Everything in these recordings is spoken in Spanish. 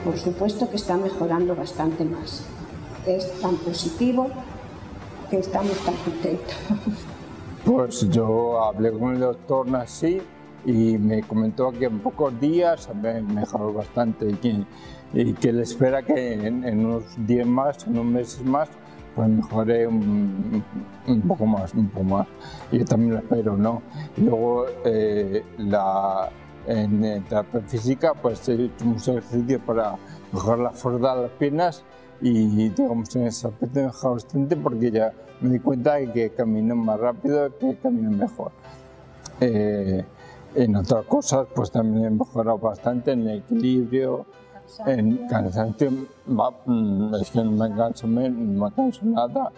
por supuesto que está mejorando bastante más. Es tan positivo que estamos tan contentos. Pues yo hablé con el doctor así y me comentó que en pocos días me mejoró bastante y que él espera que en unos días más, en unos meses más, pues mejore un poco más. Yo también lo espero, ¿no? Y luego en terapia física pues he hecho muchos ejercicios para mejorar la fuerza de las piernas y digamos en ese aspecto he mejorado bastante porque ya me di cuenta de que camino más rápido, que camino mejor. En otras cosas pues también he mejorado bastante en el equilibrio, en cansancio, es que no me canso nada,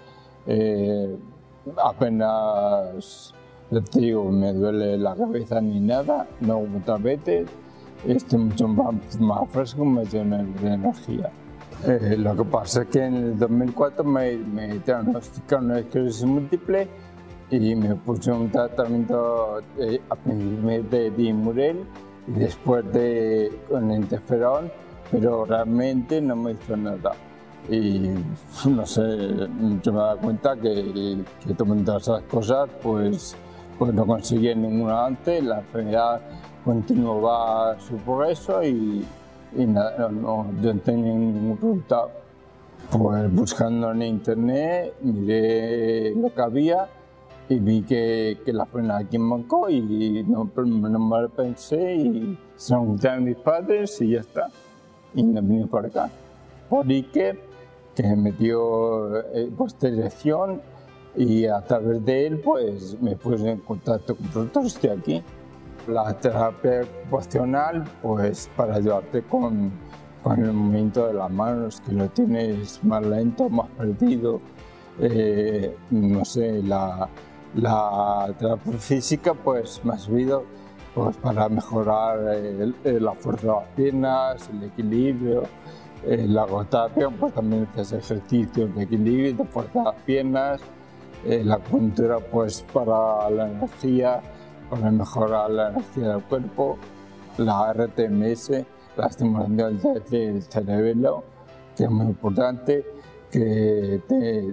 apenas, ya te digo, me duele la cabeza ni nada, no como otras veces, estoy mucho más fresco, más lleno de energía. Lo que pasa es que en el 2004 me diagnosticaron esclerosis múltiple y me puse un tratamiento a principio de Dimurel y después con interferón, pero realmente no me hizo nada. Y no sé, yo me he dado cuenta que tomando todas esas cosas, pues no conseguí ningún avance, la enfermedad continuaba su progreso y nada, no tenía ningún resultado. Pues buscando en internet, miré lo que había y vi que la ponían aquí en Banco y no me lo pensé y se lo conté a mis padres y ya está. Y me vine por acá. Por Iker, que me metió dirección y a través de él pues me puse en contacto con vosotros, estoy aquí. La terapia ocupacional pues para ayudarte con el movimiento de las manos, que lo tienes más lento, más perdido. No sé, la terapia física pues me ha servido pues, para mejorar la fuerza de las piernas, el equilibrio. La ergoterapia pues también haces ejercicios de equilibrio, de fuerza de las piernas. La acupuntura pues para la energía, para mejorar la energía del cuerpo. La RTMS, la estimulación del cerebelo, que es muy importante, que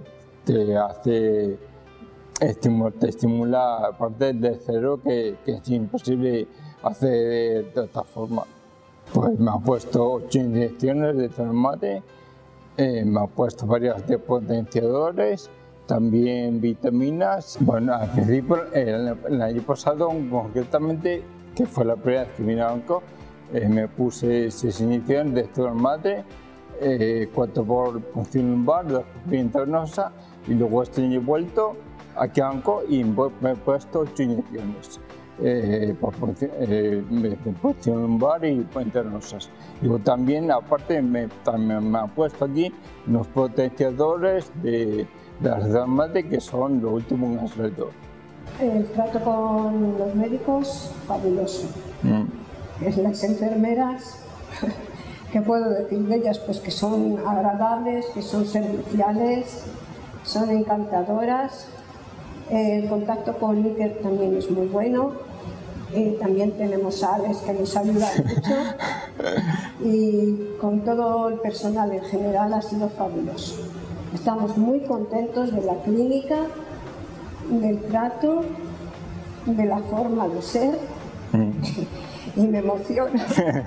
te estimula partes del cerebro que es imposible hacer de otra forma. Pues me ha puesto 8 inyecciones de Tormate, me ha puesto varios potenciadores, también vitaminas. Bueno, al principio, el año pasado concretamente, que fue la primera vez que vine a Banco, me puse 6 inyecciones de Tormate, 4 por punción lumbar, 2 por intravenosa, y luego este año he vuelto aquí a Banco y me he puesto 8 inyecciones por punción lumbar y internosas. Luego también, aparte, también me han puesto aquí unos potenciadores de las Tormate, que son lo último en alrededor. El trato con los médicos, fabuloso. Las enfermeras, ¿qué puedo decir de ellas? Pues que son agradables, que son serviciales, son encantadoras. El contacto con Iker también es muy bueno. También tenemos a Alex, que nos ayuda mucho. Y con todo el personal en general ha sido fabuloso. Estamos muy contentos de la clínica, del trato, de la forma de ser. Y me emociona.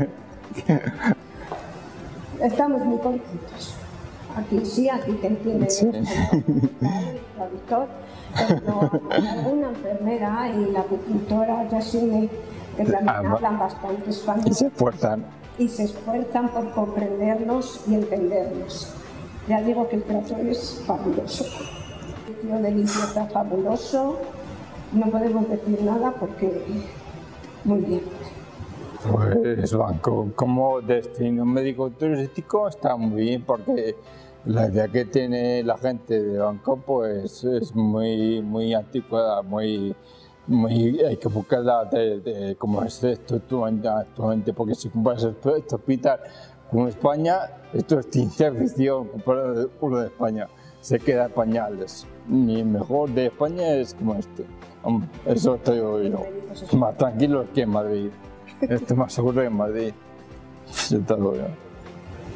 Estamos muy contentos. Aquí sí, aquí te entiende el traductor, pero alguna enfermera y la acupuntora Yasine, que también hablan bastante español. Y se esfuerzan. Y se esfuerzan por comprendernos y entendernos. Ya digo que el trato es fabuloso. El servicio de limpieza fabuloso. No podemos decir nada porque muy bien. Pues Banco como destino médico turístico está muy bien porque la idea que tiene la gente de Banco pues es muy anticuada, hay que buscarla de cómo es esto actualmente, porque si comparas este hospital con España, esto es ciencia ficción comparado con lo de España, se queda en pañales, ni el mejor de España es como este. Eso estoy yo, más tranquilo que en Madrid. Estoy más seguro que en Madrid. Yo te lo veo.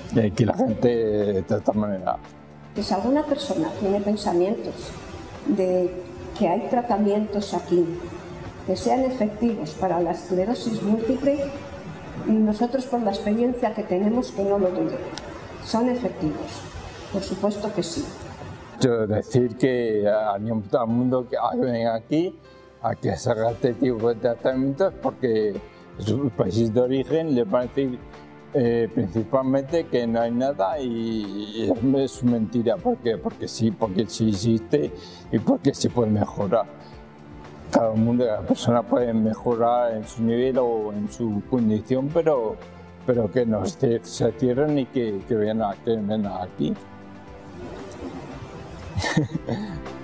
Y aquí la gente, de esta manera. Que si alguna persona tiene pensamientos de que hay tratamientos aquí que sean efectivos para la esclerosis múltiple, nosotros por la experiencia que tenemos, que no lo duden, son efectivos, por supuesto que sí. Yo decir que animo a todo el mundo que venga aquí a que se haga este tipo de tratamientos, porque sus países de origen les van a decir principalmente que no hay nada, y es mentira, porque sí existe y porque sí puede mejorar. Cada mundo, la persona puede mejorar en su nivel o en su condición, pero que no se cierren y que vengan aquí.